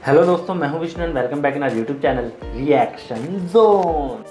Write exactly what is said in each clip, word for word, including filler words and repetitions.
Hello दोस्तों, मैं हूं Vishnu and welcome back in our YouTube channel reaction zone.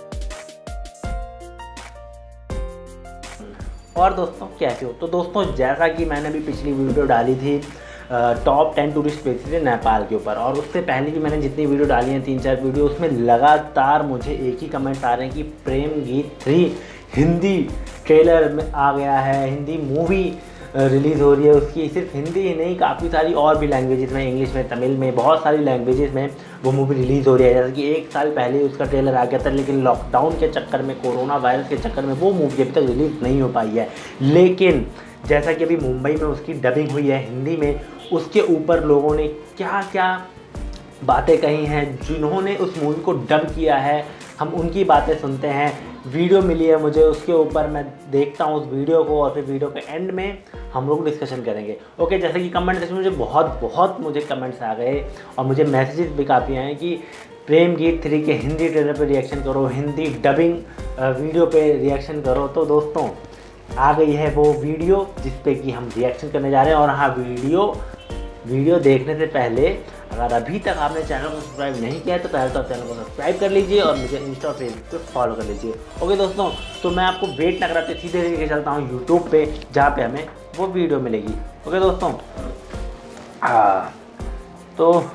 और दोस्तों कैसे हो? तो दोस्तों जैसा कि मैंने भी पिछली वीडियो डाली थी टॉप टेन टूरिस्ट प्लेसेस है नेपाल के ऊपर, और उससे पहले भी मैंने जितनी वीडियो डाली हैं तीन चार वीडियो, उसमें लगातार मुझे एक ही कमेंट्स आ रहे हैं कि प्रेम गीत थ्री हिंदी ट्रेलर में आ गया है, हिंदी मूवी रिलीज़ हो रही है उसकी। सिर्फ हिंदी ही नहीं, काफ़ी सारी और भी लैंग्वेजेस में, इंग्लिश में, तमिल में, बहुत सारी लैंग्वेजेस में वो मूवी रिलीज़ हो रही है। जैसे कि एक साल पहले उसका ट्रेलर आ गया था, लेकिन लॉकडाउन के चक्कर में, कोरोना वायरस के चक्कर में वो मूवी अभी तक रिलीज़ नहीं हो पाई है। लेकिन जैसा कि अभी मुंबई में उसकी डबिंग हुई है हिंदी में, उसके ऊपर लोगों ने क्या क्या बातें कही हैं, जिन्होंने उस मूवी को डब किया है, हम उनकी बातें सुनते हैं। वीडियो मिली है मुझे, उसके ऊपर मैं देखता हूँ उस वीडियो को, और फिर वीडियो के एंड में हम लोग डिस्कशन करेंगे। ओके, जैसे कि कमेंट सेक्शन में मुझे बहुत बहुत मुझे कमेंट्स आ गए और मुझे मैसेजेस भी काफ़ी आए कि प्रेम गीत थ्री के हिंदी ट्रेलर पे रिएक्शन करो, हिंदी डबिंग वीडियो पे रिएक्शन करो। तो दोस्तों आ गई है वो वीडियो जिस पे कि हम रिएक्शन करने जा रहे हैं। और हाँ, वीडियो वीडियो देखने से पहले अगर अभी तक आपने चैनल को सब्सक्राइब नहीं किया है तो पहले तो आप चैनल को सब्सक्राइब कर लीजिए और मुझे इंस्टा और फेसबुक पे फॉलो कर लीजिए। ओके दोस्तों, तो मैं आपको वेट ना कराते सीधे लेके चलता हूँ यूट्यूब पे, जहाँ पे हमें वो वीडियो मिलेगी। ओके दोस्तों, आ, तो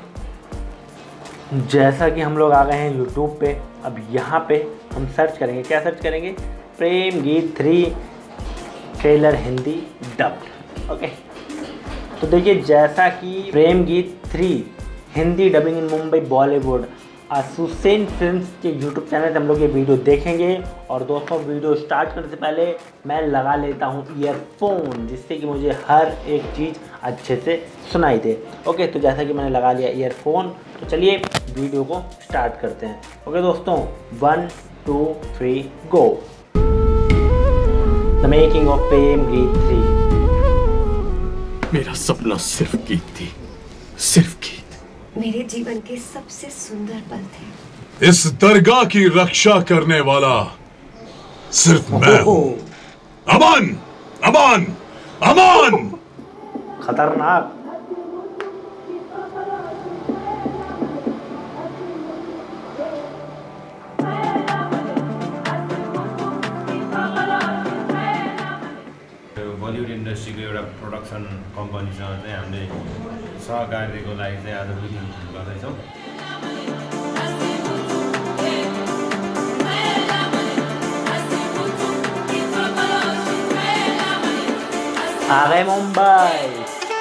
जैसा कि हम लोग आ गए हैं यूट्यूब पे, अब यहाँ पे हम सर्च करेंगे। क्या सर्च करेंगे? Prem Geet three trailer Hindi dubbed. Okay, तो देखिए जैसा कि Prem Geet three Hindi dubbing in Mumbai Bollywood Susen films के यूट्यूब चैनल से हम लोग ये वीडियो देखेंगे। और दोस्तों वीडियो स्टार्ट करने से पहले मैं लगा लेता हूँ ईयरफोन, जिससे कि मुझे हर एक चीज़ अच्छे से सुनाई दे। ओके, तो जैसा कि मैंने लगा लिया ईयरफोन, तो चलिए वीडियो को स्टार्ट करते हैं। ओके दोस्तों, one two three go. The making of Prem Geet three. मेरा सपना सिर्फ गीत थी, सिर्फ गीत। मेरे जीवन के सबसे सुंदर पल थे। इस दरगाह की रक्षा करने वाला सिर्फ मैं हूं। अमन, अमन, अमन। खतरनाक। बलिउड इन्डस्ट्रीको एउटा प्रोडक्सन कम्पनीसँग चाहिँ हामीले सहकार्यको लागि चाहिँ आज मिटिङ गर्दैछौँ। आ गए मुंबई।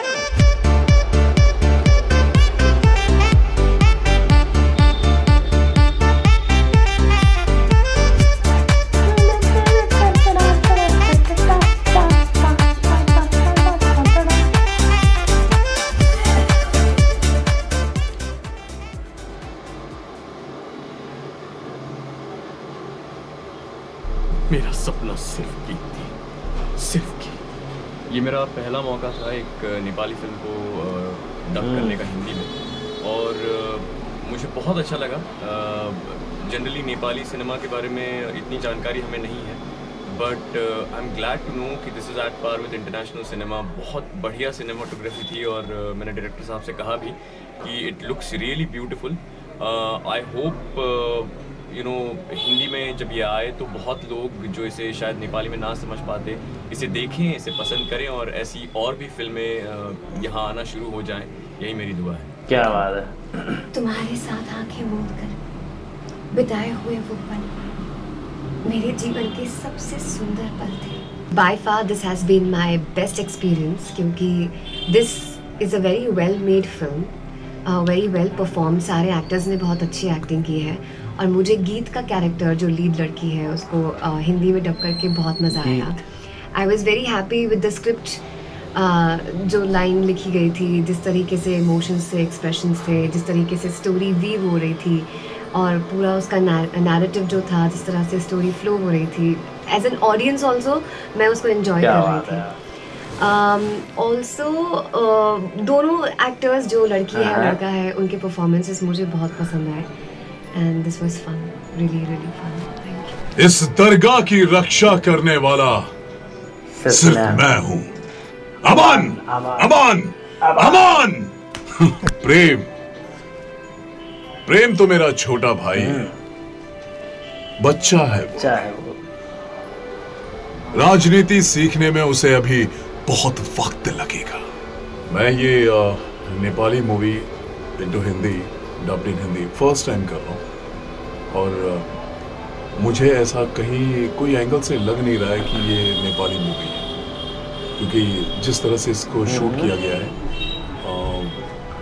मेरा सपना सिर्फ गीत थी, सिर्फ गीत। ये मेरा पहला मौका था एक नेपाली फिल्म को डब करने का हिंदी में, और मुझे बहुत अच्छा लगा। जनरली नेपाली सिनेमा के बारे में इतनी जानकारी हमें नहीं है, but I am glad to know कि this is at par with international cinema. बहुत बढ़िया सिनेमाटोग्राफी थी, और मैंने डायरेक्टर साहब से कहा भी कि it looks really beautiful. I hope you know Hindi में जब ये आए तो बहुत लोग जो इसे शायद नेपाली में ना समझ पाते, इसे देखें, इसे पसंद करें, और ऐसी और भी फिल्में यहाँ आना शुरू हो जाएं। यही मेरी दुआ है। क्या बात है। तुम्हारे साथ आंखें मूंद कर बिताए हुए वो पल मेरे जीवन के सबसे सुंदर पल थे। By far this has been my best experience, क्योंकि this is a very well made film, very well perform. सारे एक्टर्स ने बहुत अच्छी एक्टिंग की है, और मुझे गीत का कैरेक्टर जो लीड लड़की है उसको uh, हिंदी में डब करके बहुत मज़ा आया। I was very happy with the script. जो लाइन लिखी गई थी, जिस तरीके से इमोशंस थे, एक्सप्रेशंस थे, जिस तरीके से स्टोरी वीव हो रही थी, और पूरा उसका नैरेटिव जो था, जिस तरह से स्टोरी फ्लो हो रही थी, एज एन ऑडियंस ऑल्सो मैं उसको एंजॉय कर रही थी। ऑल्सो um, uh, दोनों एक्टर्स, जो लड़की है और लड़का है, उनके परफॉर्मेंसेस मुझे बहुत पसंद आए। And this was fun, really, really fun. Thank you. इस दरगाह की रक्षा करने वाला सिर्फ मैं हूँ। अमन, अमन, अमन। प्रेम प्रेम तो मेरा छोटा भाई है, बच्चा है वो। बच्चा है वो। राजनीति सीखने में उसे अभी बहुत वक्त लगेगा। मैं ये ah, Nepali movie into Hindi, dubbed in Hindi first time कर रहा हूँ और आ, मुझे ऐसा कहीं कोई एंगल से लग नहीं रहा है कि ये नेपाली मूवी है, क्योंकि जिस तरह से इसको शूट किया गया है आ,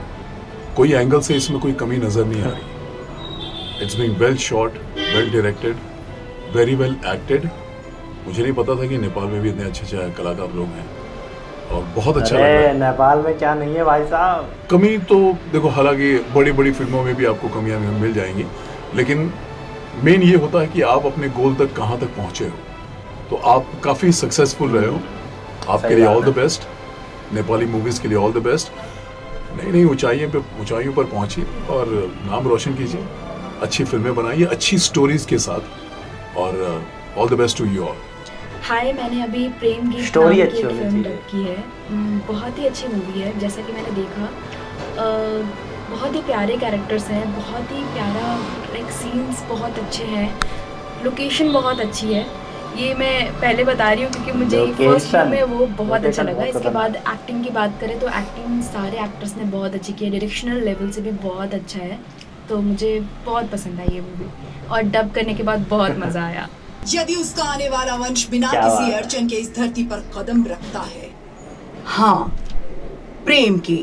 कोई एंगल से इसमें कोई कमी नजर नहीं आ रही। It's being well shot, well directed, very well acted. मुझे नहीं पता था कि नेपाल में भी इतने अच्छे अच्छे कलाकार लोग हैं और बहुत अच्छा लग रहा है। नेपाल में क्या नहीं है भाई साहब। कमी तो देखो, हालांकि बड़ी बड़ी फिल्मों में भी आपको कमियां मिल जाएंगी, लेकिन मेन ये होता है कि आप अपने गोल तक कहाँ तक पहुँचे हो। तो आप काफ़ी सक्सेसफुल रहे हो, आपके लिए all the best. Nepali movies के लिए ऑल द बेस्ट। नई नई ऊंचाइयों पे ऊंचाइयों पर पहुंचिए और नाम रोशन कीजिए, अच्छी फिल्में बनाइए अच्छी स्टोरीज के साथ, और all the best to you all. Hi, मैंने अभी प्रेम गीत स्टोरी नाम की अच्छी एक होनी फिल्म चाहिए। डब की है। हम्म, बहुत ही अच्छी मूवी है। जैसा कि मैंने देखा, अ, बहुत ही प्यारे कैरेक्टर्स हैं, बहुत ही प्यारा लाइक सीन्स बहुत अच्छे हैं, लोकेशन बहुत अच्छी है। ये मैं पहले बता रही हूँ क्योंकि मुझे फर्स्ट Location, में वो बहुत अच्छा location लगा। बहुत इसके बाद खतरनाक। एक्टिंग की बात करें तो एक्टिंग सारे एक्टर्स ने बहुत अच्छी की है, डायरेक्शनल लेवल से भी बहुत अच्छा है। तो मुझे बहुत पसंद आई ये मूवी और डब करने के बाद बहुत मज़ा आया। यदि उसका आने वाला वंश बिना क्या किसी बात है। अड़चन के इस धरती पर कदम रखता है, हाँ, प्रेम की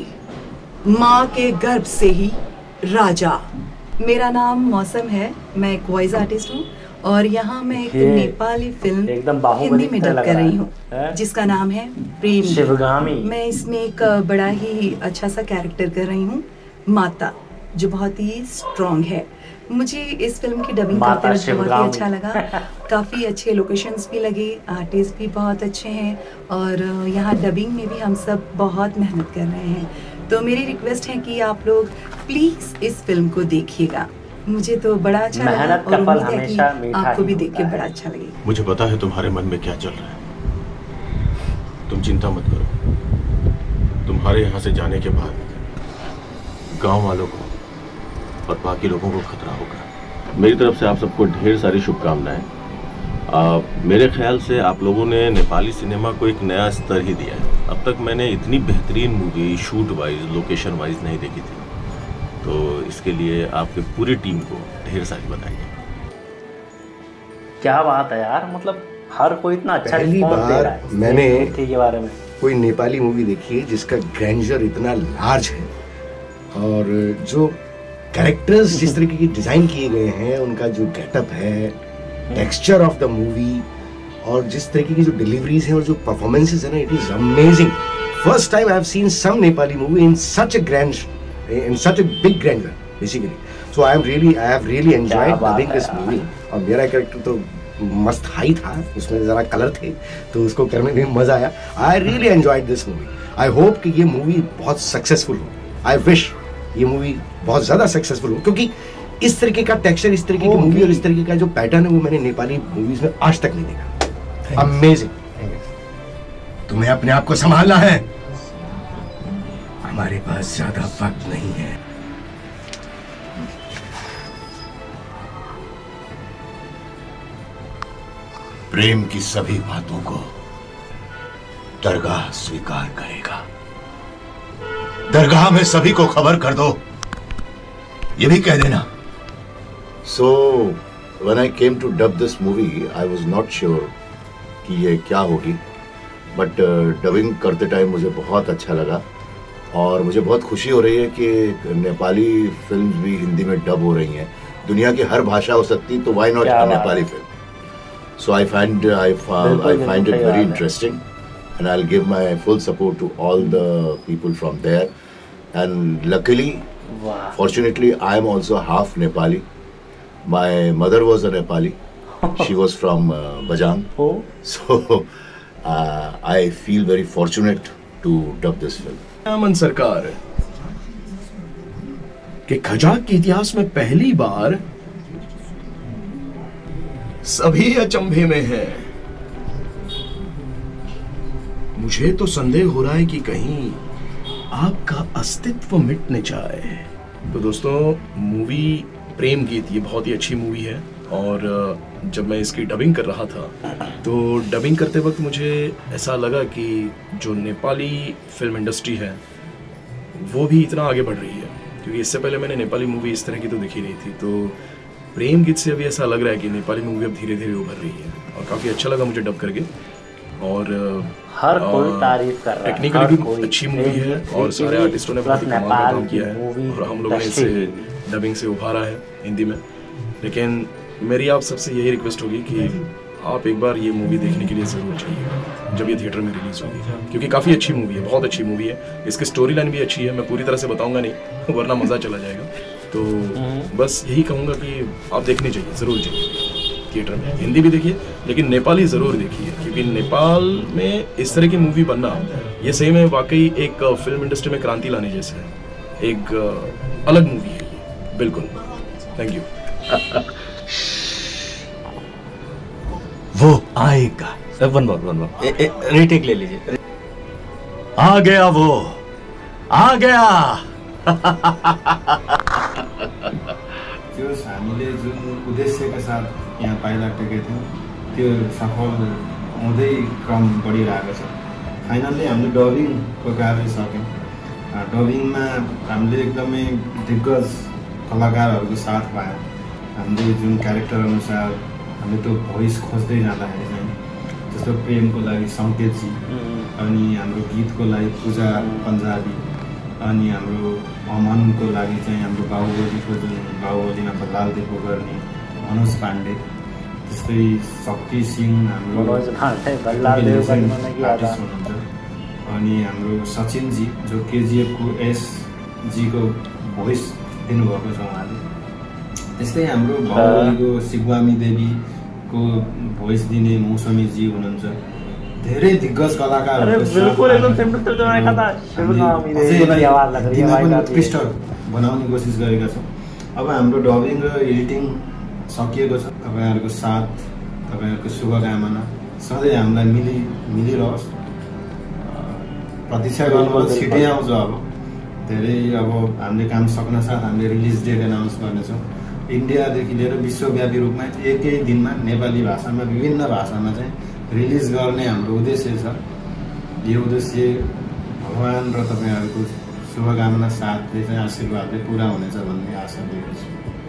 माँ के गर्भ से ही राजा। मेरा नाम मौसम है, मैं एक वॉइस आर्टिस्ट हूँ और यहाँ मैं एक ये नेपाली फिल्म एकदम बाहुबली हिंदी में की तरह डब लग कर रहा रही है। हूँ हैं? जिसका नाम है प्रेम। शिवगामी। मैं इसमें एक बड़ा ही अच्छा सा कैरेक्टर कर रही हूँ, माता, जो बहुत ही स्ट्रॉन्ग है। मुझे इस फिल्म की डबिंग माता करते वक्त बहुत ही शिवगामी। अच्छा लगा। काफ़ी अच्छे लोकेशंस भी लगे, आर्टिस्ट भी बहुत अच्छे हैं और यहाँ डबिंग में भी हम सब बहुत मेहनत कर रहे हैं। तो मेरी रिक्वेस्ट है कि आप लोग प्लीज़ इस फिल्म को देखिएगा। मुझे तो बड़ा अच्छा लगा मेहनत का और फल उम्मीद है हमेशा कि मीठा आपको ही भी देख के होता है। बड़ा अच्छा लगेगा। मुझे पता है तुम्हारे मन में क्या चल रहा है। तुम चिंता मत करो। तुम्हारे यहाँ से जाने के बाद गांव वालों को और बाकी लोगों को खतरा होगा। मेरी तरफ से आप सबको ढेर सारी शुभकामनाएं। आ, मेरे ख्याल से आप लोगों ने नेपाली सिनेमा को एक नया स्तर ही दिया है। अब तक मैंने इतनी बेहतरीन movie shoot wise, location wise नहीं देखी थी। तो इसके लिए आपके पूरी टीम को ढेर सारी बधाई। क्या बात है यार, मतलब हर कोई इतना अच्छा पहली रिस्पॉन्स दे बार रहा है इस मैंने मूवी के बारे में। कोई नेपाली मूवी देखी है जिसका ग्रैंडर इतना लार्ज है और जो कैरेक्टर्स जिस तरीके की डिजाइन किए गए हैं, उनका जो गेटअप है, टेक्सचर ऑफ द मूवी और जिस तरीके की जो डिलीवरीज हैं और जो परफॉर्मेंसेस है ना, it is amazing. First time I have seen some Nepali movie in such a grand in such a big grandeur basically, so I am really I have really enjoyed dubbing this movie। और मेरा character तो मस्त high था, उसमें जरा colour थे तो उसको करने में मजा आया। I really enjoyed this movie। I hope कि ये मूवी बहुत सक्सेसफुल हो। I wish ये मूवी बहुत ज्यादा सक्सेसफुल हो, क्योंकि इस तरीके का टेक्सचर, इस तरीके की मूवी और इस तरीके का जो पैटर्न है वो मैंने नेपाली मूवीज में आज तक नहीं देखा। अमेजिंग। तुम्हें अपने आप को संभालना है, हमारे पास ज्यादा वक्त नहीं है। प्रेम की सभी बातों को दरगाह स्वीकार करेगा। दरगाह में सभी को खबर कर दो, ये भी कह देना। So when I came to dub this movie I was not sure कि ये क्या होगी, बट डबिंग करते टाइम मुझे बहुत अच्छा लगा और मुझे बहुत खुशी हो रही है कि नेपाली फिल्म्स भी हिंदी में डब हो रही हैं। दुनिया की हर भाषा हो सकती तो why not a Nepali film. So I find I I find it very interesting and I'll give my full support to all the people from there. And luckily, wow. fortunately, I am also half Nepali. My mother was a Nepali. She was from uh, Bajang. Oh. So uh, I feel very fortunate to dub this film. Aman Sarkar के खजाक के इतिहास में पहली बार सभी अचंभे में हैं। मुझे तो संदेह हो रहा है कि कहीं आपका अस्तित्व मिट न जाए। तो दोस्तों मूवी प्रेम गीत ये बहुत ही अच्छी मूवी है और जब मैं इसकी डबिंग कर रहा था तो डबिंग करते वक्त मुझे ऐसा लगा कि जो नेपाली फिल्म इंडस्ट्री है वो भी इतना आगे बढ़ रही है, क्योंकि इससे पहले मैंने नेपाली मूवी इस तरह की तो देखी नहीं थी। तो प्रेम गीत से अभी ऐसा लग रहा है कि नेपाली मूवी अब धीरे धीरे उभर रही है और काफ़ी अच्छा लगा मुझे डब करके। और हर कोई तारीफ कर रहा है, टेक्निकली भी अच्छी मूवी है और सारे आर्टिस्टों ने बहुत ही कमाल का काम किया है और हम लोगों ने इसे डबिंग से उभारा है हिंदी में। लेकिन मेरी आप सबसे यही रिक्वेस्ट होगी कि आप एक बार ये मूवी देखने के लिए ज़रूर जाइए जब ये थिएटर में रिलीज़ होगी, क्योंकि काफ़ी अच्छी मूवी है, बहुत अच्छी मूवी है। इसकी स्टोरी लाइन भी अच्छी है, मैं पूरी तरह से बताऊंगा नहीं वरना मज़ा चला जाएगा। तो बस यही कहूँगा कि आप देखने चाहिए, ज़रूर जाइए थिएटर में। हिंदी भी देखिए लेकिन नेपाली ज़रूर देखिए, क्योंकि नेपाल में इस तरह की मूवी बनना ये सही में वाकई एक फिल्म इंडस्ट्री में क्रांति लाने जैसा है, एक अलग मूवी है ये, बिल्कुल। Thank you. वो आएगा। वन बार वन बार रीटेक ले लीजिए। आ गया वो, आ गया। त्यो हामीले जुन उद्देश्यका साथ यहाँ पाइराखेका थियौँ त्यो सफल हुँदै क्रम बढिरहेको छ। फाइनल्ली हामीले डबिङको कार्य सक्यौँ। डबिङमा हामीले एकदमै दिग्गज कलाकारहरूको साथ पायौँ। हामीले जुन क्यारेक्टर अनुसार हामीले त्यो भोइस खोज्दै जाँदाखेरि चाहिँ जस्तो प्रेमको लागि सङ्केतजी, अनि हाम्रो गीतको लागि पूजा पन्जाबी, अनि हाम्रो अमनको लागि चाहिँ हाम्रो बाहुबलीको जुन बाहुबलीमा भल्लाल देवको गर्ने मनोज पाण्डे, त्यस्तै शक्ति सिंह हाम्रो आर्टिस्ट हुनुहुन्छ, अनि हाम्रो सचिनजी जो केजिएफको एसजीको भोइस दिनुभएको छ उहाँले। त्यस्तै हाम्रो बाहुबलीको शिवगामी देवीको भोइस दिने मौसमीजी हुनुहुन्छ। धेरै दिग्गज कलाकारहरूको उत्कृष्ट बनाउने कोसिस गरेका छौँ। अब हाम्रो डबिङ र एडिटिङ सकिएको छ। तपाईँहरूको साथ, तपाईँहरूको शुभकामना सधैँ हामीलाई मिलि मिलिरहोस्। प्रतीक्षा गर्नु छिटै आउँछ। अब धेरै अब हामीले काम सक्न साथ हामीले रिलिज डेट एनाउन्स गर्नेछौँ। इन्डियादेखि लिएर विश्वव्यापी रूपमा एकै दिनमा नेपाली भाषामा विभिन्न भाषामा चाहिँ रिलिज गर्ने हाम्रो उद्देश्य छ। यो उद्देश्य भगवान् र तपाईँहरूको शुभकामना साथले चाहिँ आशीर्वादले पुरा हुनेछ भन्ने आशा लिएको छु।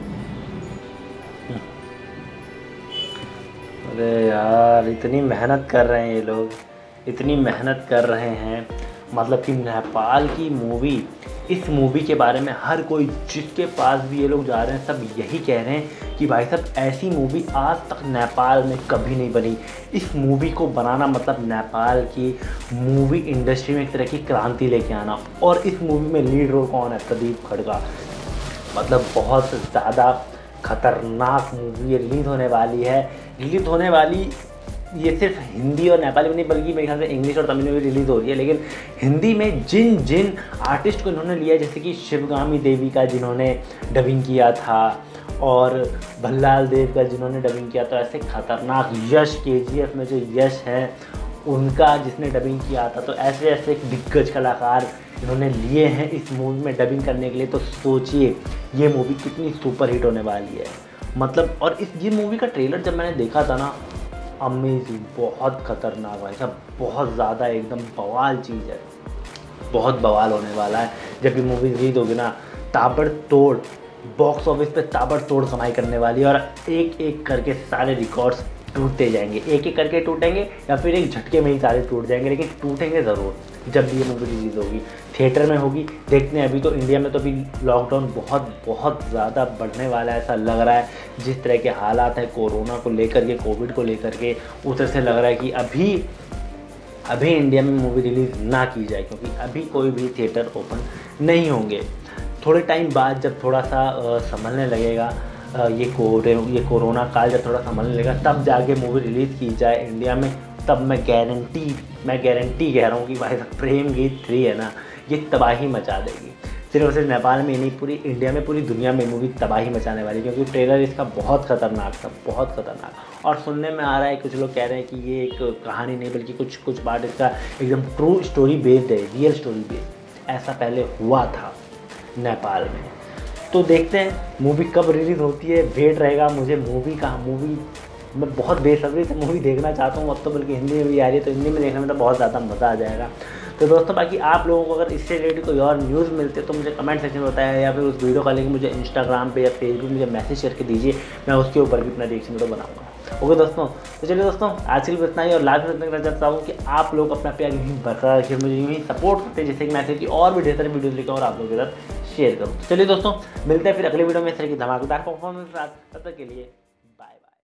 अरे यार इतनी मेहनत कर रहे हैं ये लोग, इतनी मेहनत कर रहे हैं, मतलब कि नेपाल की मूवी, इस मूवी के बारे में हर कोई जिसके पास भी ये लोग जा रहे हैं सब यही कह रहे हैं कि भाई साहब ऐसी मूवी आज तक नेपाल में कभी नहीं बनी। इस मूवी को बनाना मतलब नेपाल की मूवी इंडस्ट्री में एक तरह की क्रांति लेके आना। और इस मूवी में लीड रोल कौन है? प्रदीप खड़का। मतलब बहुत ज़्यादा खतरनाक मूवी ये रिलीज़ होने वाली है। रिलीज़ होने वाली ये सिर्फ हिंदी और नेपाली में नहीं बल्कि मेरे ख्याल से इंग्लिश और तमिल में भी रिलीज़ हो रही है। लेकिन हिंदी में जिन जिन आर्टिस्ट को इन्होंने लिया, जैसे कि शिवगामी देवी का जिन्होंने डबिंग किया था और भल्लाल देव का जिन्होंने डबिंग किया था, ऐसे खतरनाक यश केजीएफ में जो यश है उनका जिसने डबिंग किया था, तो ऐसे ऐसे दिग्गज कलाकार इन्होंने लिए हैं इस मूवी में डबिंग करने के लिए। तो सोचिए ये मूवी कितनी सुपर हिट होने वाली है। मतलब और इस ये मूवी का ट्रेलर जब मैंने देखा था ना, अमेजिंग, बहुत खतरनाक भाई साहब, बहुत ज़्यादा एकदम बवाल चीज़ है, बहुत बवाल होने वाला है। जब ये मूवी रिलीज होगी ना, ताबड़तोड़ बॉक्स ऑफिस पे ताबड़तोड़ कमाई करने वाली है और एक एक करके सारे रिकॉर्ड्स टूटते जाएंगे। एक एक करके टूटेंगे या फिर एक झटके में ही सारे टूट जाएंगे, लेकिन टूटेंगे ज़रूर जब भी ये मूवी रिलीज़ होगी। थिएटर में होगी, देखते हैं। अभी तो इंडिया में तो अभी लॉकडाउन बहुत बहुत ज़्यादा बढ़ने वाला है, ऐसा लग रहा है। जिस तरह के हालात हैं कोरोना को लेकर के, कोविड को लेकर के, उस तरह से लग रहा है कि अभी अभी इंडिया में मूवी रिलीज़ ना की जाए, क्योंकि अभी कोई भी थिएटर ओपन नहीं होंगे। थोड़े टाइम बाद जब थोड़ा सा संभलने लगेगा ये कोरे ये कोरोना काल, जब थोड़ा संभलने लगेगा तब जाके मूवी रिलीज़ की जाए इंडिया में, तब मैं गारंटी मैं गारंटी कह रहा हूँ कि भाई प्रेम गीत थ्री है ना, ये तबाही मचा देगी। सिर्फ और सिर्फ नेपाल में नहीं, पूरी इंडिया में, पूरी दुनिया में मूवी तबाही मचाने वाली, क्योंकि ट्रेलर इसका बहुत खतरनाक था, बहुत खतरनाक। और सुनने में आ रहा है, कुछ लोग कह रहे हैं कि ये एक कहानी नहीं बल्कि कुछ कुछ पार्ट इसका एकदम ट्रू स्टोरी बेस्ड है, रियल स्टोरी बेस्ड। ऐसा पहले हुआ था नेपाल में। तो देखते हैं मूवी कब रिलीज़ होती है, वेट रहेगा मुझे मूवी का। मूवी मैं बहुत बेसब्री से मूवी देखना चाहता हूँ, अब तो बल्कि हिंदी में भी आ रही है, तो हिंदी में देखने में तो बहुत ज़्यादा मज़ा आ जाएगा। तो दोस्तों बाकी आप लोगों को अगर इससे रिलेटेड कोई और न्यूज़ मिलते तो मुझे कमेंट सेक्शन में बताया, या फिर उस वीडियो का लिंक मुझे इंस्टाग्राम पे या फेसबुक मुझे मैसेज करके दीजिए, मैं उसके ऊपर भी अपना रिएक्शन वीडियो बनाऊंगा। ओके दोस्तों, तो चलिए दोस्तों आज के लिए इतना ही, और लास्ट में इतना चाहता हूँ कि आप लोग अपना प्यार यूँ बरकरार रखिए, मुझे यूँ ही सपोर्ट करते हैं, जैसे कि मैं की और भी ढेर सारी वीडियोज़ लेकर और आप लोगों के साथ शेयर करूँ। चलिए दोस्तों मिलते हैं फिर अगले वीडियो में इस तरह की धमाकेदार परफॉर्मेंस के साथ, तब तक के लिए